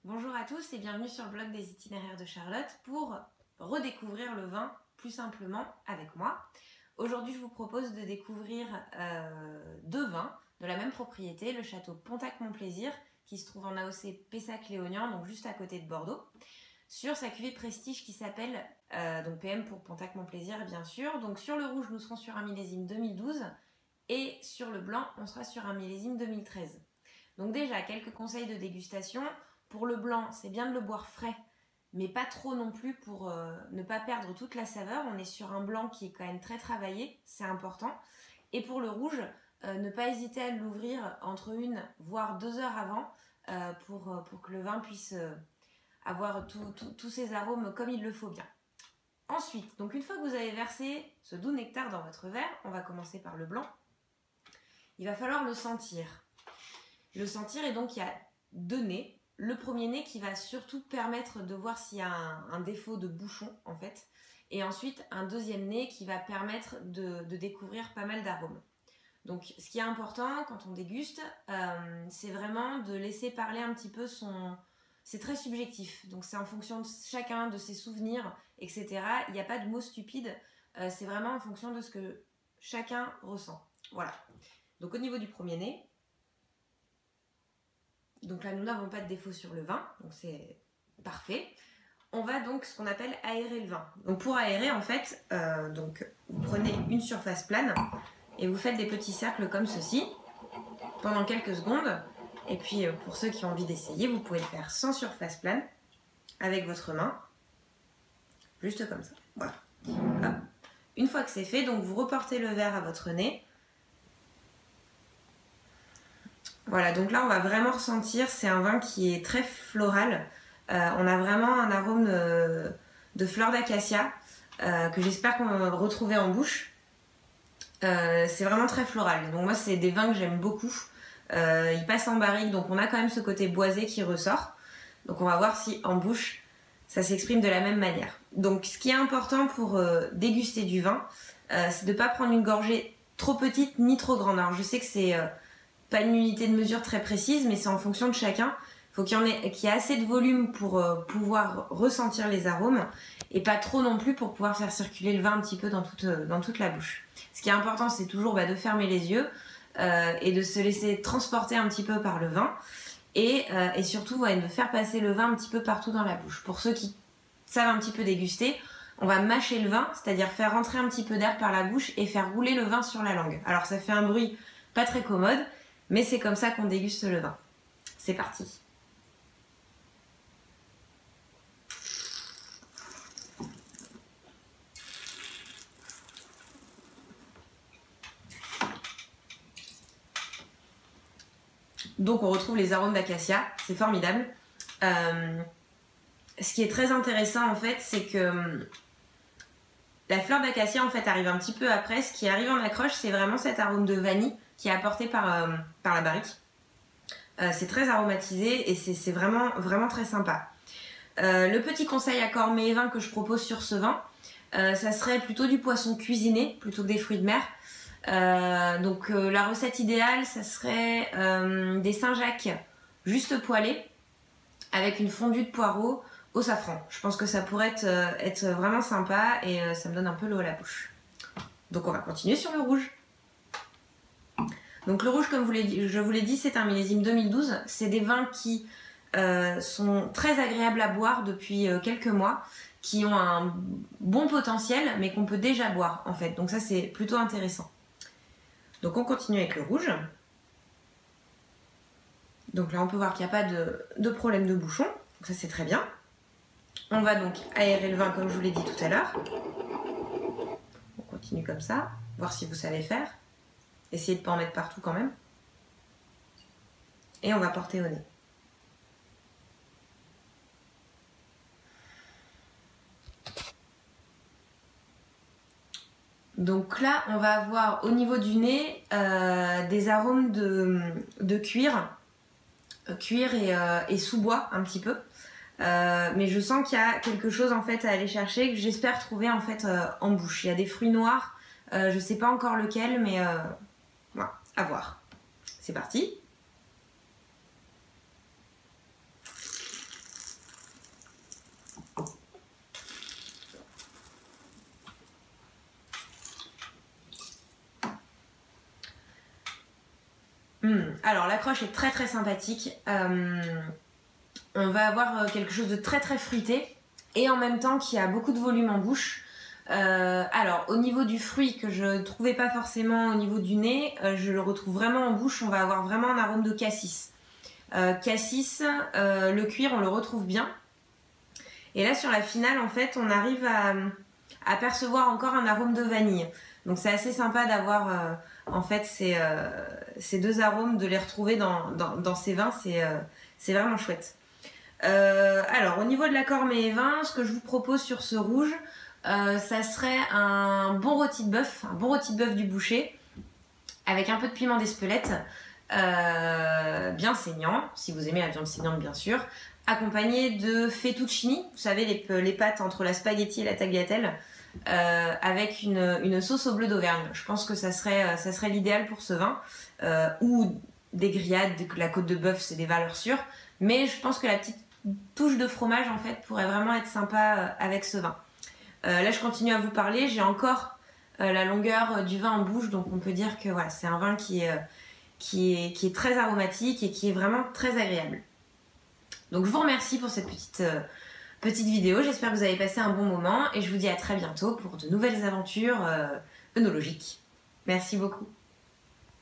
Bonjour à tous et bienvenue sur le blog des itinéraires de Charlotte pour redécouvrir le vin plus simplement avec moi. Aujourd'hui, je vous propose de découvrir deux vins de la même propriété, le château Pontac-Mon-Plaisir qui se trouve en AOC Pessac-Léognan, donc juste à côté de Bordeaux, sur sa cuvée prestige qui s'appelle donc PM pour Pontac-Mon-Plaisir bien sûr. Donc sur le rouge, nous serons sur un millésime 2012 et sur le blanc, on sera sur un millésime 2013. Donc déjà, quelques conseils de dégustation. Pour le blanc, c'est bien de le boire frais, mais pas trop non plus pour ne pas perdre toute la saveur. On est sur un blanc qui est quand même très travaillé, c'est important. Et pour le rouge, ne pas hésiter à l'ouvrir entre 1 voire 2 heures avant pour que le vin puisse avoir tous ses arômes comme il le faut bien. Ensuite, donc une fois que vous avez versé ce doux nectar dans votre verre, on va commencer par le blanc. Il va falloir le sentir. Le sentir, et donc il y a deux nez. Le premier nez qui va surtout permettre de voir s'il y a un défaut de bouchon en fait. Et ensuite un deuxième nez qui va permettre de découvrir pas mal d'arômes. Donc ce qui est important quand on déguste, c'est vraiment de laisser parler un petit peu son... C'est très subjectif, donc c'est en fonction de chacun, de ses souvenirs, etc. Il n'y a pas de mots stupides, c'est vraiment en fonction de ce que chacun ressent. Voilà. Donc au niveau du premier nez, donc là, nous n'avons pas de défaut sur le vin, donc c'est parfait. On va donc ce qu'on appelle aérer le vin. Donc pour aérer, en fait, donc vous prenez une surface plane et vous faites des petits cercles comme ceci pendant quelques secondes. Et puis pour ceux qui ont envie d'essayer, vous pouvez le faire sans surface plane avec votre main, juste comme ça. Voilà. Hop. Une fois que c'est fait, donc vous reportez le verre à votre nez. Voilà, donc là on va vraiment ressentir, c'est un vin qui est très floral. On a vraiment un arôme de fleurs d'acacia que j'espère qu'on va retrouver en bouche. C'est vraiment très floral, donc moi c'est des vins que j'aime beaucoup. Ils passent en barrique, donc on a quand même ce côté boisé qui ressort. Donc on va voir si en bouche ça s'exprime de la même manière. Donc ce qui est important pour déguster du vin, c'est de ne pas prendre une gorgée trop petite ni trop grande. Alors je sais que c'est... pas une unité de mesure très précise, mais c'est en fonction de chacun. Il faut qu'il y ait assez de volume pour pouvoir ressentir les arômes et pas trop non plus pour pouvoir faire circuler le vin un petit peu dans toute la bouche. Ce qui est important, c'est toujours de fermer les yeux et de se laisser transporter un petit peu par le vin et surtout de faire passer le vin un petit peu partout dans la bouche. Pour ceux qui savent un petit peu déguster, on va mâcher le vin, c'est-à-dire faire rentrer un petit peu d'air par la bouche et faire rouler le vin sur la langue. Alors ça fait un bruit pas très commode, mais c'est comme ça qu'on déguste le vin. C'est parti. Donc on retrouve les arômes d'acacia, c'est formidable. Ce qui est très intéressant en fait, c'est que la fleur d'acacia en fait arrive un petit peu après. Ce qui arrive en accroche, c'est vraiment cet arôme de vanille qui est apporté par la barrique. C'est très aromatisé et c'est vraiment, vraiment très sympa. Le petit conseil accord mets et vin que je propose sur ce vin, ça serait plutôt du poisson cuisiné plutôt que des fruits de mer. Donc la recette idéale, ça serait des Saint-Jacques juste poêlés avec une fondue de poireaux au safran. Je pense que ça pourrait être vraiment sympa et ça me donne un peu l'eau à la bouche. Donc on va continuer sur le rouge. Donc le rouge, comme je vous l'ai dit, c'est un millésime 2012. C'est des vins qui sont très agréables à boire depuis quelques mois, qui ont un bon potentiel, mais qu'on peut déjà boire en fait. Donc ça c'est plutôt intéressant. Donc on continue avec le rouge. Donc là on peut voir qu'il n'y a pas de problème de bouchon. Donc ça c'est très bien. On va donc aérer le vin comme je vous l'ai dit tout à l'heure. On continue comme ça, voir si vous savez faire. Essayez de ne pas en mettre partout quand même. Et on va porter au nez. Donc là, on va avoir au niveau du nez des arômes de cuir. Cuir et sous-bois un petit peu. Mais je sens qu'il y a quelque chose en fait à aller chercher que j'espère trouver en fait en bouche. Il y a des fruits noirs. Je ne sais pas encore lequel, mais voilà, à voir. C'est parti. Alors l'accroche est très très sympathique. On va avoir quelque chose de très très fruité et en même temps qui a beaucoup de volume en bouche. Alors au niveau du fruit que je ne trouvais pas forcément au niveau du nez, je le retrouve vraiment en bouche. On va avoir vraiment un arôme de cassis. Cassis, le cuir on le retrouve bien. Et là sur la finale en fait on arrive à percevoir encore un arôme de vanille. Donc c'est assez sympa d'avoir en fait ces deux arômes, de les retrouver dans ces vins, c'est vraiment chouette. Alors au niveau de l'accord mets et vin, ce que je vous propose sur ce rouge, ça serait un bon rôti de bœuf du boucher, avec un peu de piment d'Espelette, bien saignant, si vous aimez la viande saignante bien sûr, accompagné de fettuccini, vous savez les pâtes entre la spaghetti et la tagliatelle, avec une sauce au bleu d'Auvergne. Je pense que ça serait l'idéal pour ce vin, ou des grillades, la côte de bœuf c'est des valeurs sûres, mais je pense que la petite touche de fromage en fait pourrait vraiment être sympa avec ce vin. Là je continue à vous parler, j'ai encore la longueur du vin en bouche, donc on peut dire que voilà, c'est un vin qui est très aromatique et qui est vraiment très agréable. Donc je vous remercie pour cette petite vidéo, j'espère que vous avez passé un bon moment et je vous dis à très bientôt pour de nouvelles aventures œnologiques. Merci beaucoup.